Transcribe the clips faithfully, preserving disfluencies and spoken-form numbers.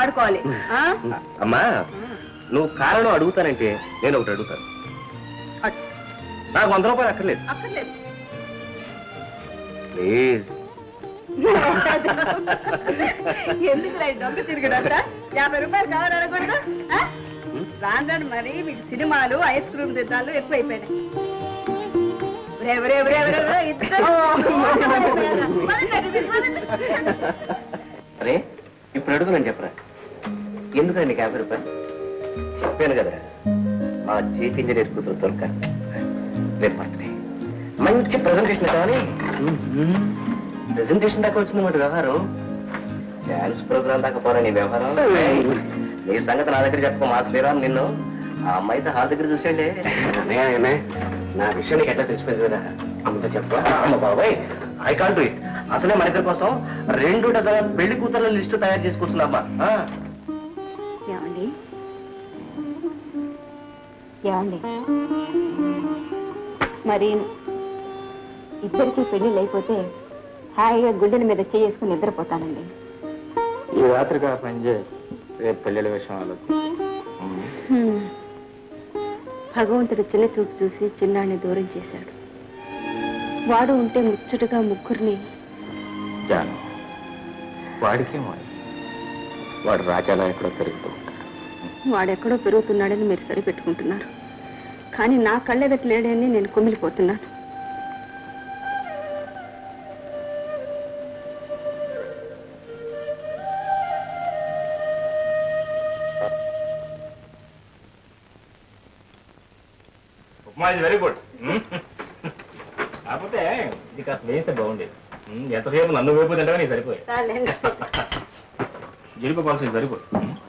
పడుకోవాలి. అమ్మా నువ్వు కారణం అడుగుతానంటే నేను ఒకటి అడుగుతాను. నాకు వంద రూపాయలు అక్కర్లేదు. అక్కర్లేదు ప్లీజ్. ఎందుకు దొంగ తిరిగిడా? యాభై రూపాయలు కావాలనకూడదు. రాను మరి మీకు సినిమాలు ఐస్ క్రీమ్ తిన్నాలు ఎక్కువైపోయినాయి. అరే ఇప్పుడు అడుగునని చెప్పరా, ఎందుకండి నీకు యాభై రూపాయలు? చెప్పాను కదా మా చీఫ్ ఇంజనీర్ కూతురు దొరక రేపు బర్త్డే, మంచి ప్రెజెంటేషన్ కావాలి. ప్రెజెంటేషన్ దాకా వచ్చిందన్నమాట వ్యవహారం. డాన్స్ ప్రోగ్రామ్ దాకా పోరా నీ వ్యవహారం. నీ సంగతి నా దగ్గర చెప్పు. మా శ్రీరామ్ నిన్ను ఆ అమ్మాయితో హాల్ దగ్గర చూసేయండి. నా విషయం నీకు ఎట్లా తెలిసిపోయింది కదా, అమ్మతో చెప్పా. అమ్మ బాబాయ్ ఐ కాంట్ డూ ఇట్. అసలే మన ఇద్దరి కోసం రెండు డజన్ పెళ్లి కూతుర్ల లిస్టు తయారు చేసుకుంటున్నామ్మా. ఏమండి ఏమండి మరి ఇద్దరికి పెళ్లిళ్ళు అయిపోతే హాయిగా గుండెల మీద చేసుకుని నిద్రపోతానండి. ఈ రాత్రిగా పనిచేయ, రేపు పెళ్లిళ్ళ విషయం ఆలోచించి. భగవంతుడు చిన్న చూపు చూసి చిన్నాన్ని దూరం చేశాడు. వాడు ఉంటే ముచ్చటగా ముగ్గురిని. జాను వాడికేమో, వాడు రాజాలా ఎక్కడో పెరుగుతూ ఉంటాడు. వాడెక్కడో పెరుగుతున్నాడని మీరు సరిపెట్టుకుంటున్నారు, కానీ నా కళ్ళెదట లేడని నేను కుమిలిపోతున్నాను. Very good. కాకపోతే ఇది కాస్త వేస్తే బాగుండేది. ఎంతసేపు నన్ను వైపు తింటే నీకు సరిపోయి జీడిపోవాల్సింది సరిపోయి.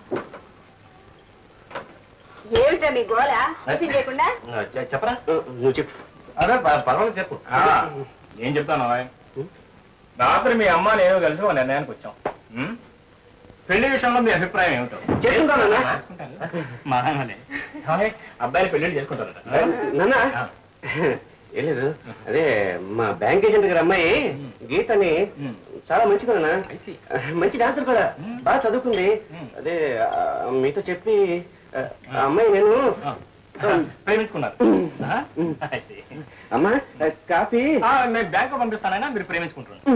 ఏమిటా మీ గోళ లేకుండా? చెప్పరా నువ్వు చెప్పు. అదే పర్వాలేదు చెప్పు. ఏం చెప్తాను రాత్రి మీ అమ్మ నేను కలిసి ఒక నిర్ణయానికి వచ్చాం. పెళ్లి విషయంలో మీ అభిప్రాయం ఏమిటో? చేసుకుంటాను మా అబ్బాయిని పెళ్లి చేసుకుంటారట. ఏం లేదు, అదే మా బ్యాంక్ ఏజెంట్ గారి అమ్మాయి గీతని చాలా మంచిదన్నా, మంచి డాన్సర్ కూడా, బాగా చదువుకుంది. అదే మీతో చెప్పి అమ్మాయి నేను ప్రేమించుకున్నారు. అమ్మా కాఫీ నేను బ్యాంక్ పంపిస్తానైనా మీరు ప్రేమించుకుంటున్నారు.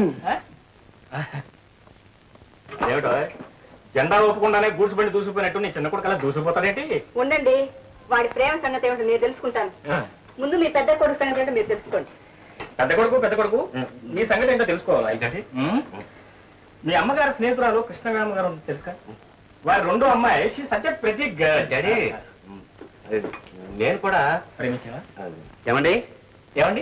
ఏమిటో జెండా ఒప్పుకుండానే గూడ్చుబండి దూసిపోయినట్టు నీ చిన్న కొడుకు అలా దూసిపోతాడేంటి? ఉండండి, వాడి ప్రేమ సంగతి ఏమిటో నేను తెలుసుకుంటాను. ముందు మీ పెద్ద కొడుకు సంగతి ఏంటో మీరు తెలుసుకోండి. పెద్ద కొడుకు పెద్ద కొడుకు మీ సంగతి ఏంటో తెలుసుకోవాలి. అయితే మీ అమ్మగారు స్నేహితురాలు కృష్ణగామ గారు తెలుసా? వారి రెండో అమ్మాయి సత్య ప్రతి డాడీ నేను కూడా ప్రేమించావా? ఏమండి ఏమండి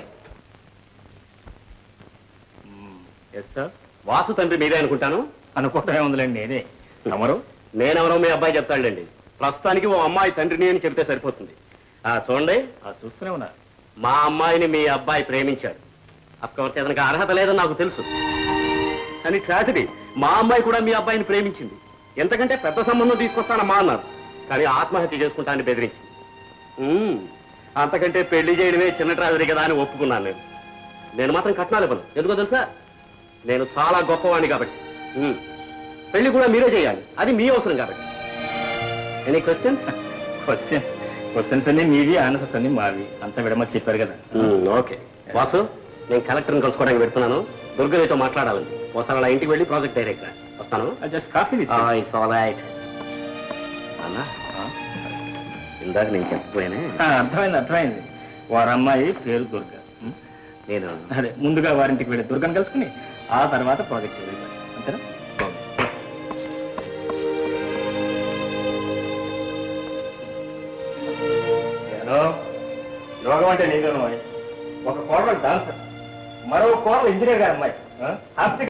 ఎస్ సార్. వాసు తండ్రి మీరే అనుకుంటాను. అనుకోవటమే ఉందిలేండి. నేనే. ఎవరు? నేనెవరో మీ అబ్బాయి చెప్తాడండి. ప్రస్తుతానికి ఓ అమ్మాయి తండ్రిని అని చెప్తే సరిపోతుంది. చూడండి చూస్తూనే ఉన్నా, మా అమ్మాయిని మీ అబ్బాయి ప్రేమించాడు. అఫ్కోర్స్ అతనికి అర్హత లేదని నాకు తెలుసు, కానీ ట్రాజడీ మా అమ్మాయి కూడా మీ అబ్బాయిని ప్రేమించింది. ఎంతకంటే పెద్ద సంబంధం తీసుకొస్తానమ్మా అన్నారు, కానీ ఆత్మహత్య చేసుకుంటానని బెదిరించింది. అంతకంటే పెళ్లి చేయడమే చిన్న ట్రాజడీ కదా అని ఒప్పుకున్నాను. నేను నేను మాత్రం కట్నాలు ఇవ్వను. ఎందుకో తెలుసా? నేను చాలా గొప్పవాణ్ణి కాబట్టి. పెళ్లి కూడా మీరే చేయాలి, అది మీ అవసరం కాబట్టి. Any question? క్వశ్చన్స్ క్వశ్చన్స్ అన్ని మీవి, ఆన్సర్స్ అన్ని మావి. అంతా విడమని చెప్పారు కదా. ఓకే వాసు, నేను కలెక్టర్ని కలుసుకోవడానికి పెడుతున్నాను. దుర్గనితో మాట్లాడాలని. ఒకసారి అలా ఇంటికి వెళ్ళి ప్రాజెక్ట్ డైరెక్టర్ వస్తాను. Just coffee. It's all right అన్నా. ఇందాక నేను చెప్పపోయానే. అర్థమైంది అర్థమైంది. వారి అమ్మాయి పేరు దుర్గ. నేను అదే ముందుగా వారింటికి వెళ్ళి దుర్గని కలుసుకుని ఆ తర్వాత ప్రాజెక్ట్ అంతేనా? యోగం అంటే నీకు ఒక కోడలు డాన్సర్, మరో కోడలు ఇంజనీర్ గారు అమ్మాయి.